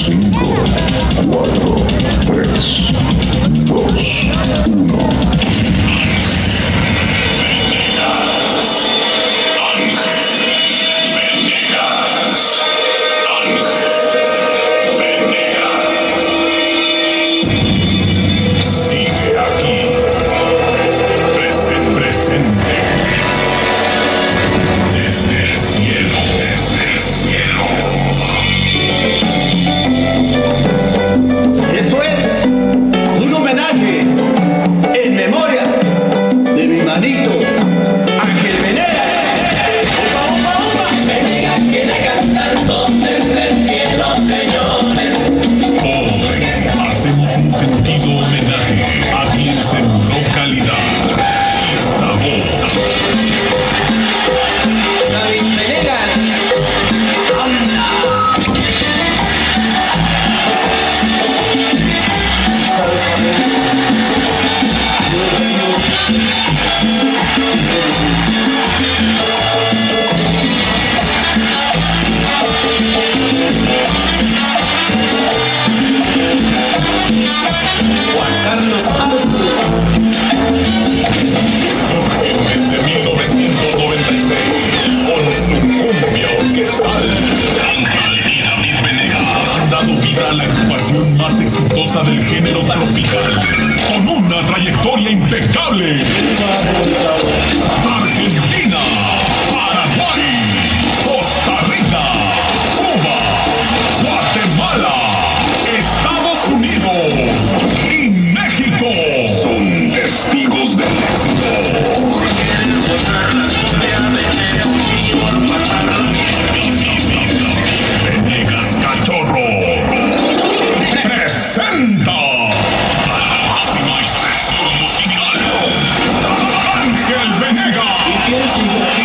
5, 4, 3, 2, 1. Del género tropical, con una trayectoria impecable. Argentina, Paraguay, Costa Rica, Cuba, Guatemala, Estados Unidos y México son testigos del éxito. Venegas Cachorro presenta a la máxima expresión musical, Ángel Venegas.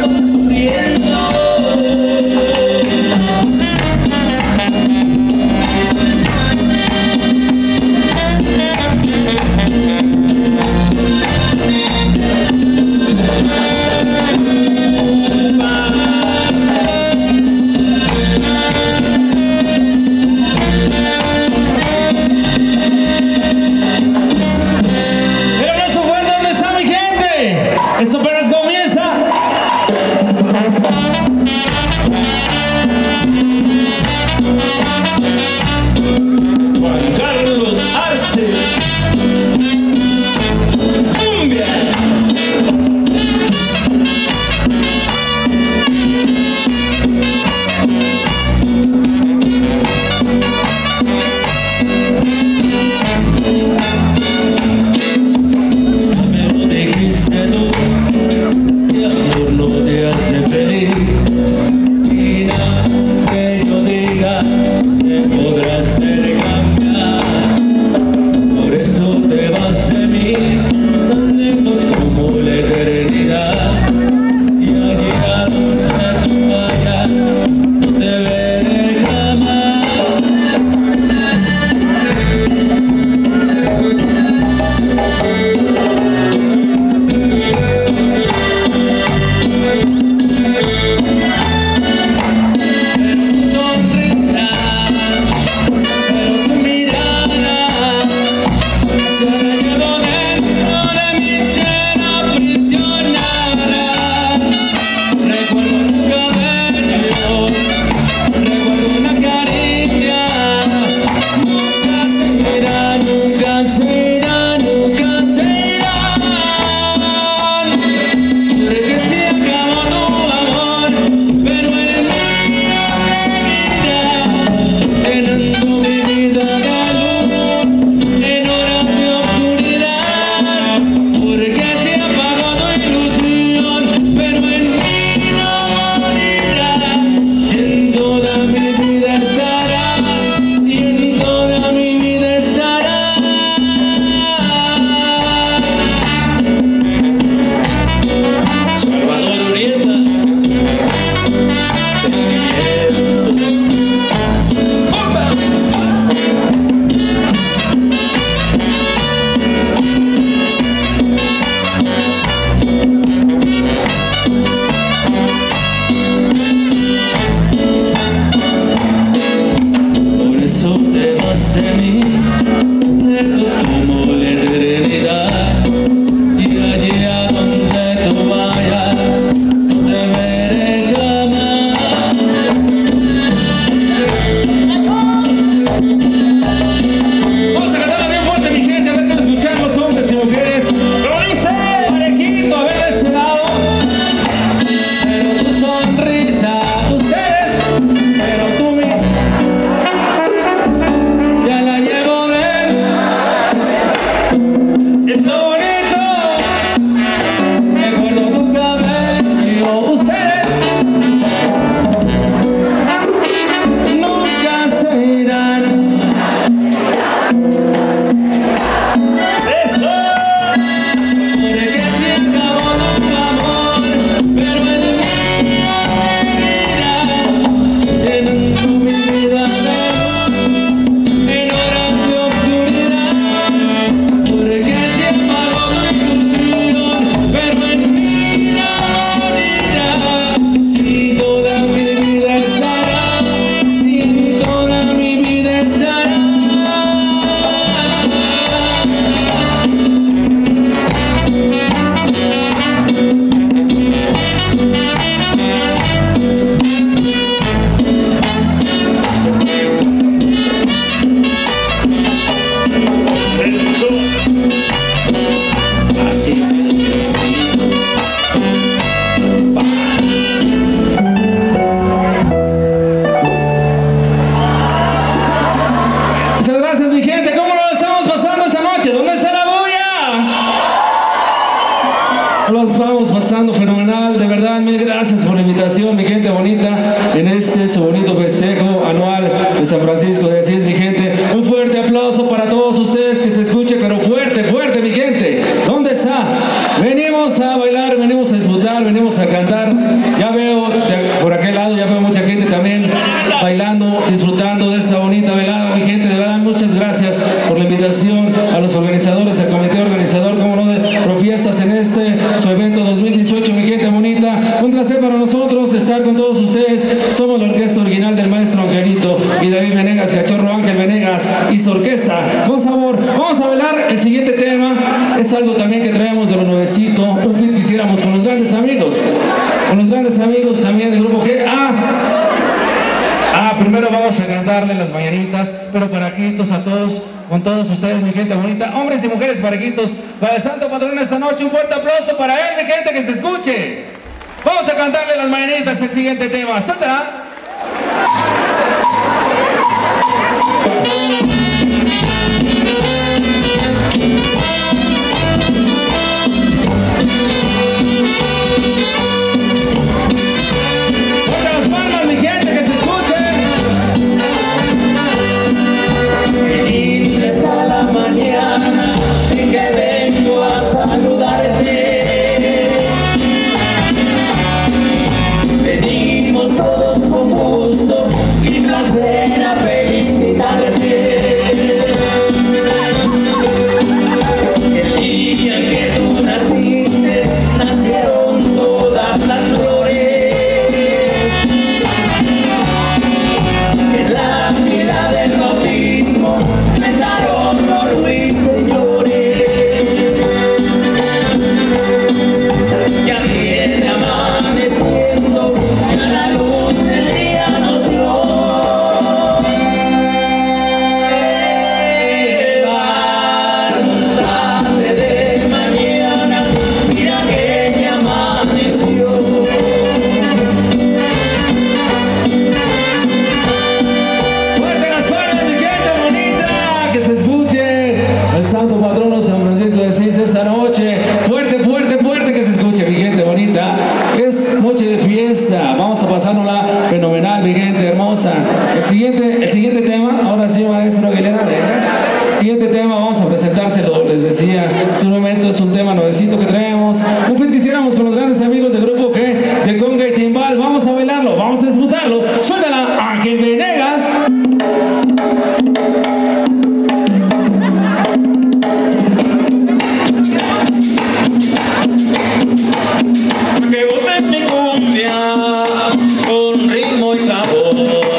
pasando fenomenal, de verdad, mil gracias por la invitación, mi gente bonita, en este su bonito festejo anual de San Francisco de Asís, mi gente. Un fuerte aplauso para todos ustedes, que se escuche, pero fuerte, fuerte, mi gente. ¿Dónde está? Venimos a bailar, venimos a disfrutar, venimos a cantar nosotros estar con todos ustedes. Somos la orquesta original del maestro Angelito y David Venegas, Cachorro Ángel Venegas y su orquesta con sabor. Vamos a bailar el siguiente tema. Es algo también que traemos de lo nuevecito, un feat que hiciéramos con los grandes amigos. Con los grandes amigos también del grupo G. Primero vamos a cantarle las mañanitas, pero parejitos a todos, con todos ustedes, mi gente bonita, hombres y mujeres parejitos, para el santo patrón esta noche. Un fuerte aplauso para él, mi gente, que se escuche. Vamos a cantarle las mañanitas, el siguiente tema. ¡Suéltala! El siguiente tema, ahora sí, maestro Aguilera, el siguiente tema vamos a presentárselo, les decía, hace un momento es un tema nuevecito que traemos, un feat que hiciéramos con los grandes amigos del grupo G, de conga y timbal. Vamos a bailarlo, vamos a disfrutarlo. Suéltala, Ángel Venegas. Que goces mi cumbia con ritmo y sabor.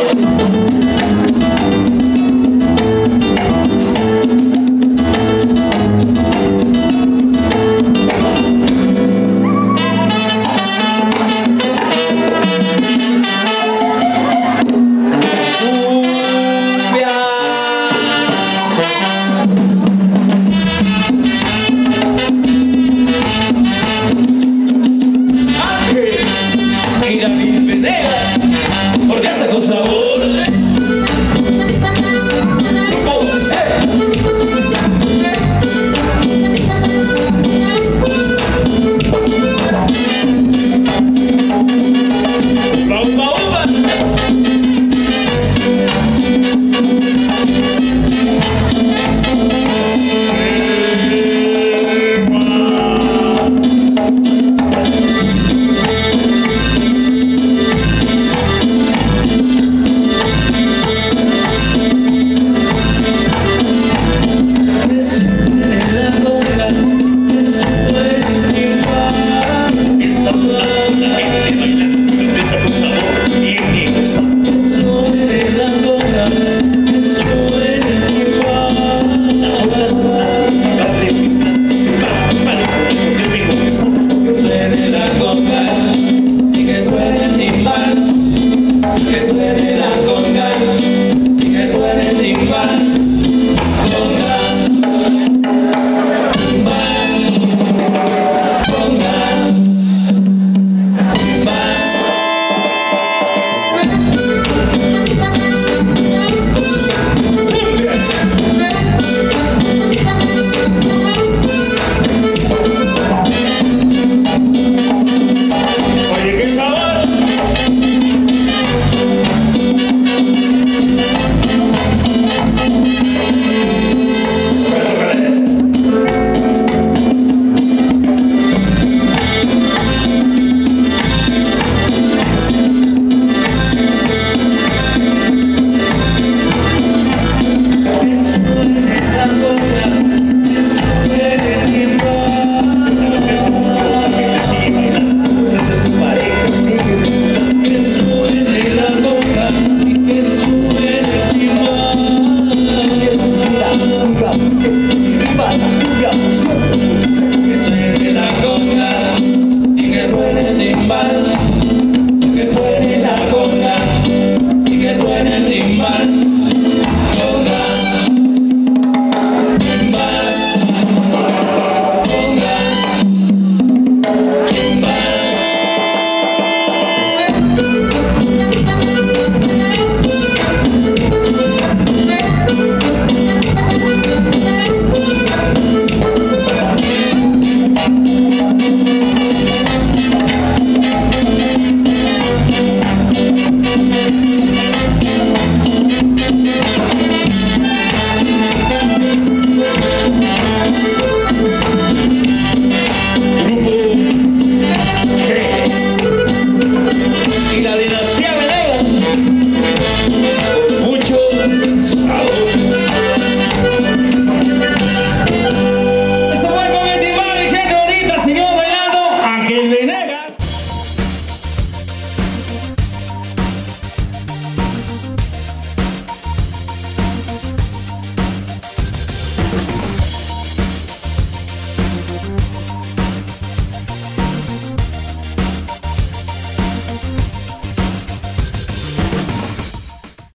Porque hasta con sabor. Que suene